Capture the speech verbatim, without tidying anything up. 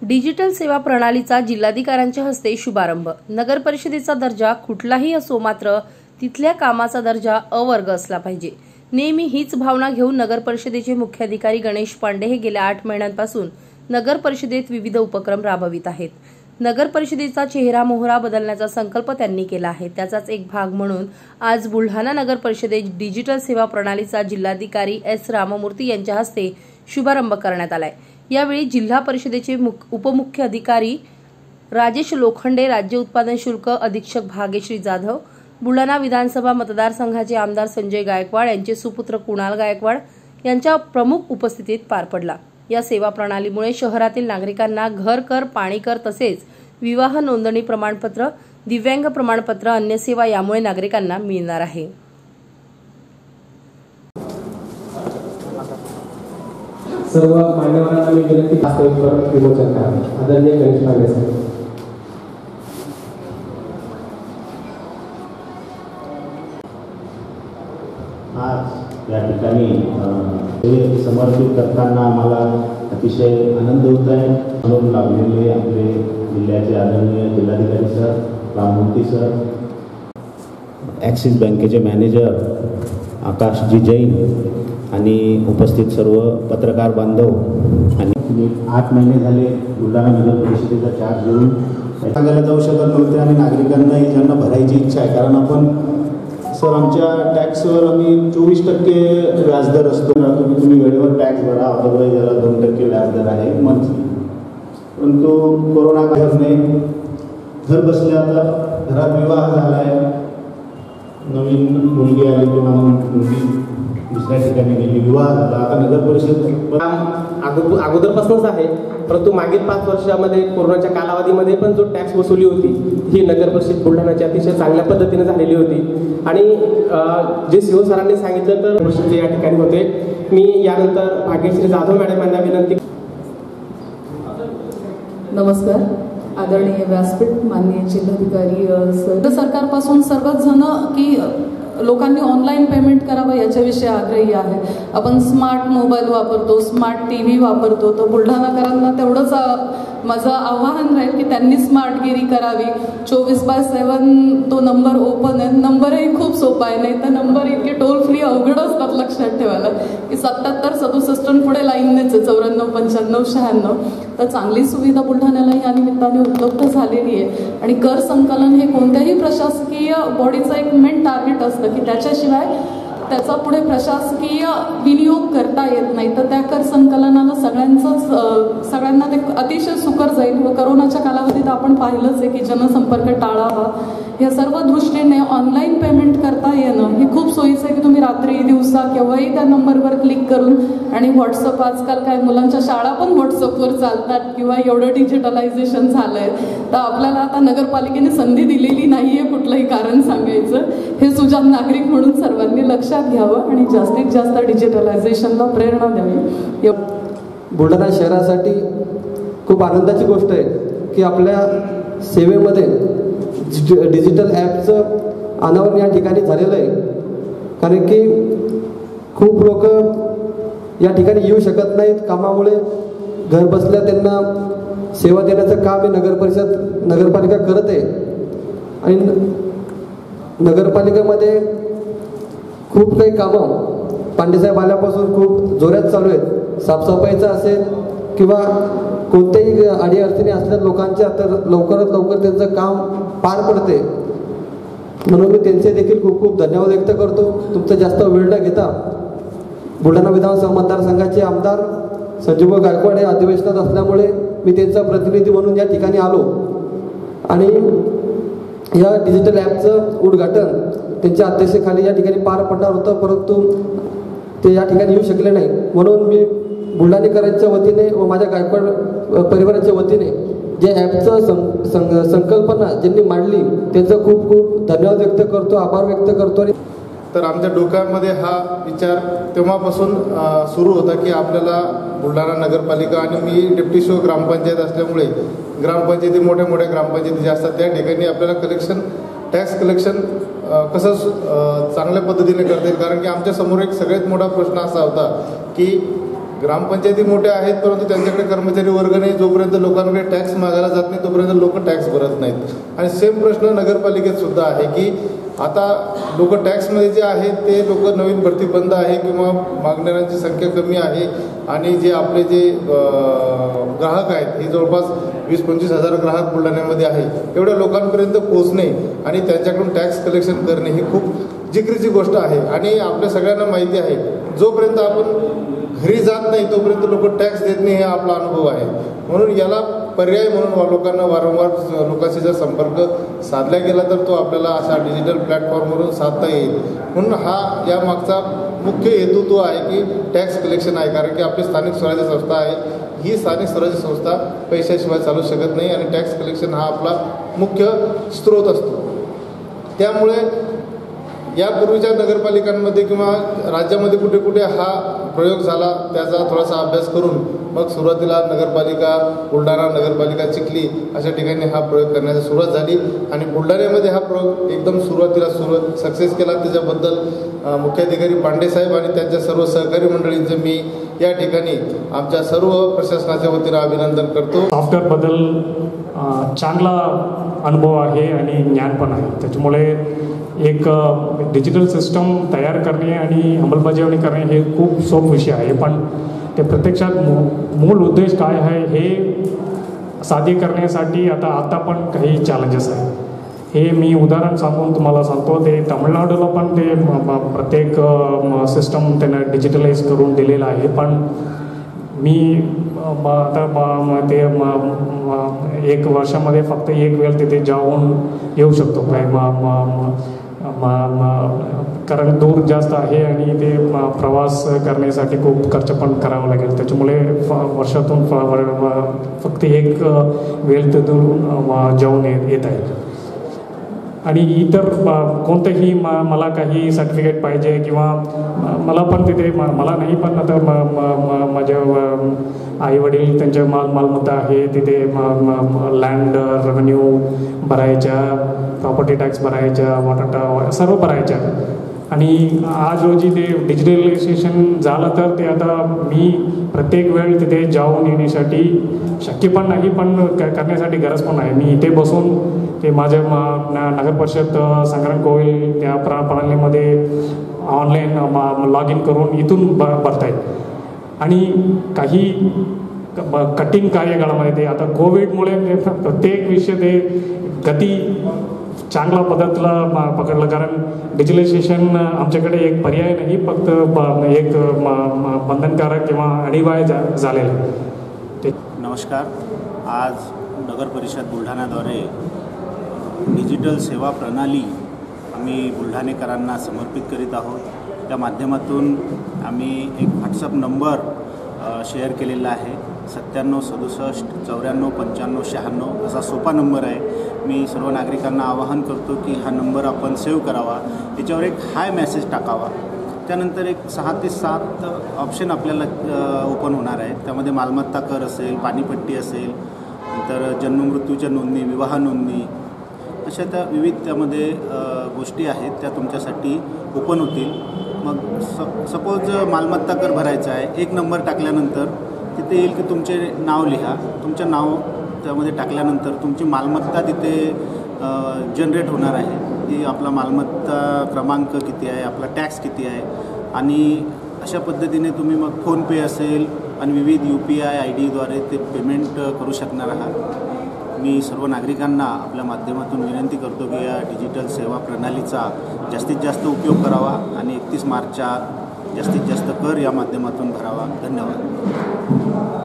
Digital सेवा प्रणालीचा जिल्हाधिकाऱ्यांच्या हस्ते शुभारंभ। नगर परिषदेचा दर्जा कुठलाही असो, मात्र तिथल्या कामाचा दर्जा अवर्ग असला पाहिजे। नेहमी हीच भावना घेऊन नगर परिषदेचे मुख्याधिकारी गणेश पांडे हे गेल्या आठ महिन्यांपासून नगर परिषदेत विविध उपक्रम राबवित आहेत। नगर परिषदेचा चेहरा मोहरा बदलण्याचा संकल्प त्यांनी केला आहे। त्याचाच एक भाग म्हणून आज बुलढाणा नगर परिषदेत डिजिटल सेवा प्रणालीचा जिल्हाधिकारी एस राममूर्ती यांच्या हस्ते शुभारंभ करण्यात आलाय। यावेळी जिल्हा परिषदेचे उपमुख्य अधिकारी राजेश लोखंडे, राज्य उत्पादन शुल्क अधीक्षक भाग्यश्री जाधव, बुलढाणा विधानसभा मतदारसंघाचे आमदार संजय गायकवाड यांचे सुपुत्र कुणाल गायकवाड यांच्या प्रमुख उपस्थितीत पार पडला। या सेवा प्रणालीमुळे शहरातील नागरिकांना घर कर, पाणी कर तसेच विवाह नोंदणी प्रमाणपत्र, दिव्यांग प्रमाणपत्र, अन्य सेवा यामुळे नागरिकांना मिळणार आहे। सर्व मान्यवरांना मी विनंती करतो की विमोचन करा। आदरणीय गणेश पांडे साहेब। आज या ठिकाणी हे समर्पित करताना आम्हाला अतिशय आनंद होत आहे। म्हणून लाभलेले आपले जिल्ह्याचे आदरणीय जिल्हाधिकारी सर, राममूर्ती सर, ॲक्सिस बँकेचे मॅनेजर आकाशजी जैन आणि उपस्थित सर्व पत्रकार बांधव आणि आठ महिने झाले बुलढाणा नगर परिषदेचा चार्ज घेऊन सांगायला जाऊ शकत नव्हते आणि नागरिकांनाही ज्यांना भरायची इच्छा आहे, कारण आपण सर आमच्या टॅक्सवर आम्ही चोवीस टक्के व्याजदर असतो। तुम्ही तुम्ही वेळेवर टॅक्स भरा, अदरवाईज याला दोन टक्के व्याजदर आहे मंथली। परंतु कोरोना काळाने घर बसल्या आता घरात विवाह झाला आहे, नवीन मुलगी आली किंवा मुलगी दुसऱ्या ठिकाणी गेली, विवाह झाला, आता नगर परिषद अगोदरपासूनच आहे। परंतु मागील पाच वर्षामध्ये कोरोनाच्या कालावधीमध्ये पण जो टॅक्स वसुली होती ही नगर परिषद बुलढाणाची अतिशय चांगल्या पद्धतीने झालेली होती। आणि जे सीओ सरांनी सांगितलं तर परिषद या ठिकाणी होते। मी यानंतर भाग्यश्री जाधव मॅडम यांना विनंती। नमस्कार आदरणीय व्यासपीठ, माननीय जिल्हाधिकारी सर, सरकारपासून सर्वच जण की लोकांनी ऑनलाईन पेमेंट करावं याच्याविषयी आग्रही आहे। आपण स्मार्ट मोबाईल वापरतो, स्मार्ट टी व्ही वापरतो, तर बुलढाणाकरांना तेवढंच माझं आव्हान राहील की त्यांनी स्मार्टगिरी करावी। चोवीस बाय सेवन तो नंबर ओपन आहे, नंबरही खूप सोपा आहे, नाही तर नंबर इतके टोल फ्री अवघड असतात लक्षात ठेवायला की सत्याहत्तर सदुसष्ट पुढे लाईननेच चौऱ्याण्णव पंच्याण्णव शहाण्णव। तर चांगली सुविधा बुलढाण्याला या निमित्ताने उपलब्ध झालेली आहे। आणि कर संकलन हे कोणत्याही प्रशासकीय बॉडीचं एक मेन टार्गेट असतं की त्याच्याशिवाय त्याचा पुढे प्रशासकीय विनियोग करता येत नाही। तर त्या कर संकलनाला सगळ्यांचंच सगळ्यांना ते अतिशय सुकर जाईल। व करोनाच्या कालावधीत आपण पाहिलंच आहे की जनसंपर्क टाळावा, या सर्व दृष्टीने ऑनलाईन पेमेंट करता येणं हे खूप सोयीचं आहे की तुम्ही रात्री दिवसा केव्हाही त्या नंबरवर क्लिक करून, आणि व्हॉट्सअप आजकाल काय मुलांच्या शाळा पण व्हॉट्सअपवर चालतात किंवा एवढं डिजिटलायझेशन झालंय, तर आपल्याला आता नगरपालिकेने संधी दिलेली नाहीये कुठलंही कारण सांगायचं। हे सुजाण नागरिक म्हणून सर्वांनी लक्षात घ्यावं आणि जास्तीत जास्त डिजिटलायझेशनला प्रेरणा द्यावी। बुलढाणा शहरासाठी खूप आनंदाची गोष्ट आहे की आपल्या सेवेमध्ये डिजिटल ॲपचं अनावरण या ठिकाणी झालेलं आहे। कारण की खूप लोक या ठिकाणी येऊ शकत नाहीत कामामुळे, घर बसल्या त्यांना सेवा देण्याचं काम हे नगर परिषद नगरपालिका करत आहे। आणि नगरपालिकेमध्ये खूप काही कामं पांडेसाहेब आल्यापासून खूप जोरात चालू आहेत। साफसफाईचं असेल किंवा कोणत्याही अडीअडचणी असल्या लोकांच्या, तर लवकरात लवकर त्यांचं काम पार पडते। म्हणून मी त्यांचे देखील खूप खूप धन्यवाद व्यक्त करतो। तुमचा जास्त वेळ न घेता बुलढाणा विधानसभा मतदारसंघाचे आमदार संजय गायकवाड हे अधिवेशनात असल्यामुळे मी त्यांचा प्रतिनिधी म्हणून या ठिकाणी आलो आणि या डिजिटल ॲपचं उद्घाटन त्यांच्या अध्यक्षतेखाली या ठिकाणी पार पडणार होतं, परंतु ते या ठिकाणी येऊ शकले नाही। म्हणून मी बुलढाणेकरांच्या वतीने व माझ्या गायकवाड परिवाराच्या वतीने जे ॲपचं सं संकल्पना ज्यांनी मांडली त्यांचा खूप खूप धन्यवाद व्यक्त करतो, आभार व्यक्त करतो। तर आमच्या डोक्यामध्ये हा विचार तेव्हापासून सुरू होता की आपल्याला बुलढाणा नगरपालिका, आणि मी डेप्टी सीओ ग्रामपंचायत असल्यामुळे ग्रामपंचायती मोठ्या मोठ्या ग्रामपंचायती ज्या असतात त्या ठिकाणी आपल्याला कलेक्शन टॅक्स कलेक्शन कसं चांगल्या पद्धतीने करता येईल। कारण की आमच्या समोर एक सगळ्यात मोठा प्रश्न असा होता की ग्रामपंचायती मोठ्या आहेत, परंतु त्यांच्याकडे कर्मचारी वर्ग नाही. जोपर्यंत लोकांकडे टॅक्स मागायला जात नाही तोपर्यंत लोक टॅक्स भरत नाहीत. आणि सेम प्रश्न नगरपालिकेत सुद्धा आहे की आता लोक टॅक्समध्ये जे आहेत ते लोक नवीन भरती बंद आहे किंवा मागणाऱ्यांची संख्या कमी आहे आणि जे आपले जे ग्राहक आहेत हे जवळपास वीस पंचवीस हजार ग्राहक बुलढाण्यामध्ये आहे. एवढ्या लोकांपर्यंत पोहोचणे आणि त्यांच्याकडून टॅक्स कलेक्शन करणे ही खूप जिकरीची गोष्ट आहे. आणि आपल्या सगळ्यांना माहिती आहे जोपर्यंत आपण घरी जात नाही तोपर्यंत लोक टॅक्स देत नाही, हे आपला अनुभव आहे. म्हणून याला पर्याय म्हणून लोकांना वारंवार लोकांशी जर संपर्क साधला गेला तर तो आपल्याला अशा डिजिटल प्लॅटफॉर्मवरून साधता येईल. म्हणून हा या मागचा मुख्य हेतू तो आहे की टॅक्स कलेक्शन आहे. कारण की आपली स्थानिक स्वराज्य संस्था आहे, ही स्थानिक स्वराज्य संस्था पैशाशिवाय चालू शकत नाही आणि टॅक्स कलेक्शन हा आपला मुख्य स्रोत असतो. त्यामुळे यापूर्वीच्या नगरपालिकांमध्ये किंवा राज्यामध्ये कुठे कुठे हा प्रयोग झाला त्याचा थोडासा अभ्यास करून मग सुरुवातीला नगरपालिका बुलढाणा, नगरपालिका चिखली अशा ठिकाणी हा प्रयोग करण्याची सुरुवात झाली आणि बुलढाण्यामध्ये हा प्रयोग एकदम सुरुवातीला सुरुवात सक्सेस केला. त्याच्याबद्दल मुख्याधिकारी पांडेसाहेब आणि त्यांच्या सर्व सहकारी मंडळींचं मी या ठिकाणी आमच्या सर्व प्रशासनाच्या वतीनं अभिनंदन करतो. सॉफ्टवेअरबद्दल चांगला अनुभव आहे आणि ज्ञान पण आहे. त्याच्यामुळे एक डिजिटल सिस्टम तयार करणे आणि अंमलबजावणी करणे हे खूप सोपा विषय आहे, पण ते प्रत्यक्षात मूळ उद्देश काय आहे हे साध्य करण्यासाठी आता आता पण काही चॅलेंजेस आहेत. हे मी उदाहरण सांगून तुम्हाला सांगतो. ते तामिळनाडूला पण ते प्रत्येक सिस्टम त्यांना डिजिटलाइज करून दिलेलं आहे, पण मी आता ते एक वर्षामध्ये फक्त एक वेळ तिथे जाऊन येऊ शकतो काय कारण दूर जास्त आहे आणि ते प्रवास करण्यासाठी खूप खर्च पण करावा लागेल. त्याच्यामुळे वर्षातून फक्त एक वेळ तिथून जाऊन येत आहे. आणि इतर कोणतंही म मला काही सर्टिफिकेट पाहिजे किंवा मला पण तिथे मला नाही पण आता माझ्या आईवडील त्यांच्या माल मालमत्ता आहे तिथे लँड रेव्हेन्यू भरायच्या, प्रॉपर्टी टॅक्स भरायच्या, वॉटर सर्व भरायच्या. आणि आज रोजी ते डिजिटलायझेशन झालं तर ते आता मी प्रत्येक वेळ तिथे जाऊन येण्यासाठी शक्य पण नाही, पण करण्यासाठी गरज पण आहे. मी इथे बसून ते माझ्या नगर परिषद संग्राम कोविल त्या प्र प्रणालीमध्ये ऑनलाईन लॉग इन करून इथून ब भरता येईल. आणि काही कठीण कार्यकाळामध्ये ते आता कोविडमुळे प्रत्येक विषय ते गती चांगल्या पद्धतीला पकडलं, कारण डिजिटलायझेशन आमच्याकडे एक पर्याय नाही, फक्त एक बंधनकारक किंवा अनिवार्य जा झालेलं आहे. नमस्कार. आज नगर परिषद बुलढाण्याद्वारे डिजिटल सेवा प्रणाली आम्ही बुलढाणेकरांना समर्पित करीत आहोत. त्या माध्यमातून आम्ही एक व्हॉट्सअप नंबर शेअर केलेला आहे, सत्त्याण्णव सदुसष्ट चौऱ्याण्णव पंच्याण्णव शहाण्णव असा सोपा नंबर आहे. मी सर्व नागरिकांना आवाहन करतो की हा नंबर आपण सेव्ह करावा, त्याच्यावर एक हाय मेसेज टाकावा. त्यानंतर एक सहा ते सात ऑप्शन आपल्याला ओपन होणार आहेत. त्यामध्ये मालमत्ता कर असेल, पाणीपट्टी असेल, नंतर जन्ममृत्यूच्या नोंदणी, विवाह नोंदणी, अशा त्या विविध त्यामध्ये गोष्टी आहेत त्या तुमच्यासाठी ओपन होतील. मग स सपोज मालमत्ता कर भरायचा आहे, एक नंबर टाकल्यानंतर तिथे येईल की तुमचे नाव लिहा. तुमचं नाव त्यामध्ये टाकल्यानंतर तुमची मालमत्ता तिथे जनरेट होणार आहे की आपला मालमत्ता क्रमांक किती आहे, आपला टॅक्स किती आहे. आणि अशा पद्धतीने तुम्ही मग फोनपे असेल आणि विविध यू पी आय आय डीद्वारे ते पेमेंट करू शकणार आहात. मी सर्व नागरिकांना आपल्या माध्यमातून विनंती करतो की या डिजिटल सेवा प्रणालीचा जास्तीत जास्त उपयोग करावा आणि एकतीस मार्चच्या जास्तीत जास्त कर या माध्यमातून भरावा. धन्यवाद.